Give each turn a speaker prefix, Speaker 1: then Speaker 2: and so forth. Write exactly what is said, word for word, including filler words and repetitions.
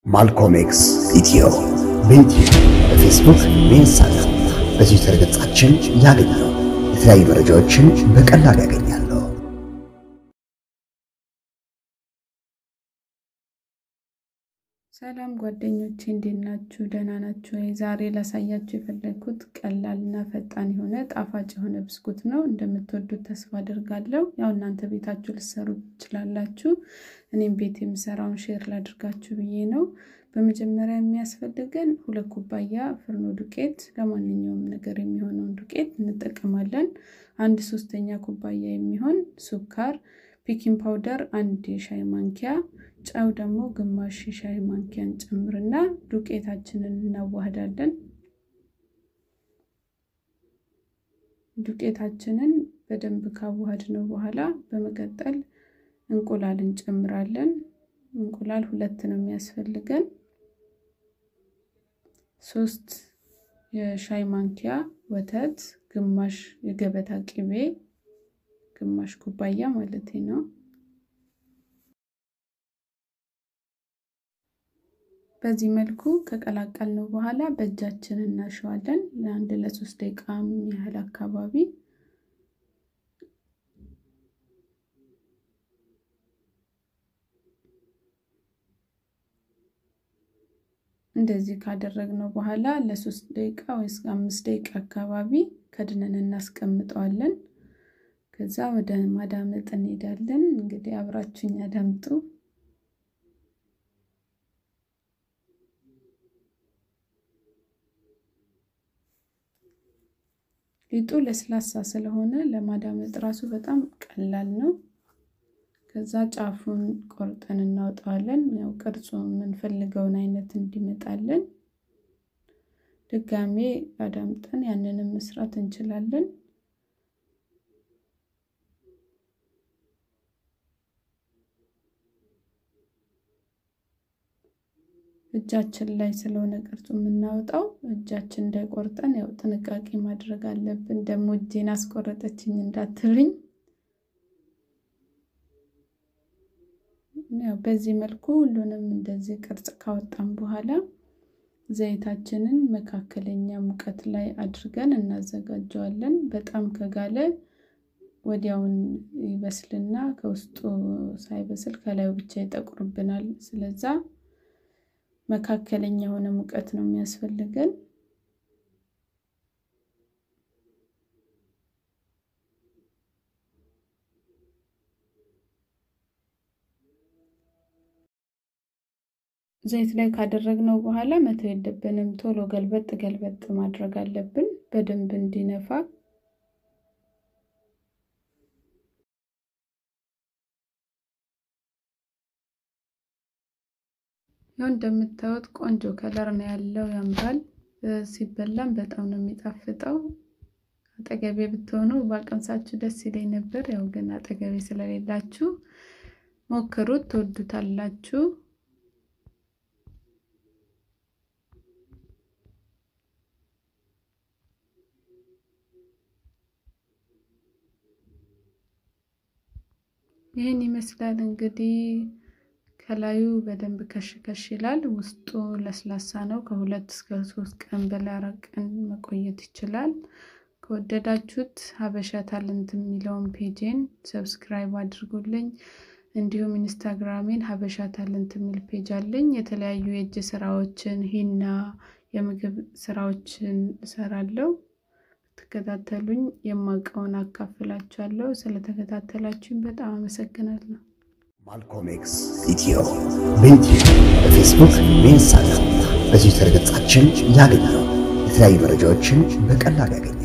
Speaker 1: ማልኮም ኤክስ ኢትዮ በዩቲዩብ በፌስቡክ በኢንስታግራም በትዊተር ገጻችን ያገኛሉ። የተለያዩ መረጃዎችን በቀላሉ ያገኛሉ።
Speaker 2: ሰላም ጓደኞቼ እንዴት ናችሁ? ደህና ናችሁ? ዛሬ ላሳያችሁ የፈለኩት ቀላልና ፈጣን የሆነ ጣፋጭ የሆነ ብስኩት ነው። እንደምትወዱት ተስፋ አደርጋለሁ። ያው እናንተ ቤታችሁ ልትሰሩ ትችላላችሁ። እኔም ቤት የምሰራውን ሼር ላድርጋችሁ ብዬ ነው። በመጀመሪያ የሚያስፈልገን ሁለት ኩባያ ፍርኖ ዱቄት፣ ለማንኛውም ነገር የሚሆነውን ዱቄት እንጠቀማለን። አንድ ሶስተኛ ኩባያ የሚሆን ሱካር፣ ቤኪንግ ፓውደር አንድ የሻይ ማንኪያ፣ ጨው ደግሞ ግማሽ የሻይ ማንኪያን ጨምርና ዱቄታችንን እናዋህዳለን። ዱቄታችንን በደንብ ካዋሃድነው በኋላ በመቀጠል እንቁላል እንጨምራለን። እንቁላል ሁለት ነው የሚያስፈልገን። ሶስት የሻይ ማንኪያ ወተት፣ ግማሽ የገበታ ቅቤ፣ ግማሽ ኩባያ ማለት ነው። በዚህ መልኩ ከቀላቀልነው በኋላ በእጃችን እናሸዋለን ለአንድ ለሶስት ደቂቃ ያህል አካባቢ። እንደዚህ ካደረግነው በኋላ ለሶስት ደቂቃ ወይስ አምስት ደቂቃ አካባቢ ከድነን እናስቀምጠዋለን። ከዛ ወደ ማዳመጥ እንሄዳለን። እንግዲህ አብራችሁኝ አዳምጡ። ሊጡ ለስላሳ ስለሆነ ለማዳመጥ ራሱ በጣም ቀላል ነው። ከዛ ጫፉን ቆርጠን እናውጣለን። ያው ቅርጹን የምንፈልገውን አይነት እንዲመጣልን ድጋሜ አዳምጠን ያንንም መስራት እንችላለን። እጃችን ላይ ስለሆነ ቅርጹ የምናወጣው እጃችን እንዳይቆርጠን ያው ጥንቃቄ ማድረግ አለብን። ደሞ እጄን አስቆረጠችኝ እንዳትልኝ። ያው በዚህ መልኩ ሁሉንም እንደዚህ ቅርጽ ካወጣን በኋላ ዘይታችንን መካከለኛ ሙቀት ላይ አድርገን እናዘጋጀዋለን። በጣም ከጋለ ወዲያውን ይበስልና ከውስጡ ሳይበስል ከላዩ ብቻ ይጠቁርብናል። ስለዚህ መካከለኛ የሆነ ሙቀት ነው የሚያስፈልገን። ዘይት ላይ ካደረግነው በኋላ መተው የለብንም። ቶሎ ገልበጥ ገልበጥ ማድረግ አለብን በደንብ እንዲነፋ። ያው እንደምታዩት ቆንጆ ከለር ነው ያለው፣ ያምራል። ሲበላም በጣም ነው የሚጣፍጠው። አጠገቤ ብትሆኑ ባቀምሳችሁ ደስ ይለኝ ነበር። ያው ግን አጠገቤ ስለሌላችሁ ሞክሩት፣ ትወዱታላችሁ። ይሄን ይመስላል እንግዲህ። ከላዩ በደንብ ከሽከሽ ይላል፣ ውስጡ ለስላሳ ነው። ከሁለት እስከ ሶስት ቀን በላይ አራቀን መቆየት ይችላል። ከወደዳችሁት ሀበሻ ታለንት የሚለውን ፔጅን ሰብስክራይብ አድርጉልኝ። እንዲሁም ኢንስታግራሜን ሀበሻ ታለንት የሚል ፔጅ አለኝ። የተለያዩ የእጅ ስራዎችን፣ ሂና፣ የምግብ ስራዎችን እሰራለሁ። ተከታተሉኝ፣ የማውቀውን አካፍላችኋለሁ። ስለተከታተላችሁኝ በጣም አመሰግናለሁ።
Speaker 1: ማልኮም ኤክስ ኢትዮ በዩቲዩብ በፌስቡክ በኢንስታግራም በትዊተር ገጻችን ያገኛሉ። የተለያዩ መረጃዎችን በቀላሉ ያገኛሉ።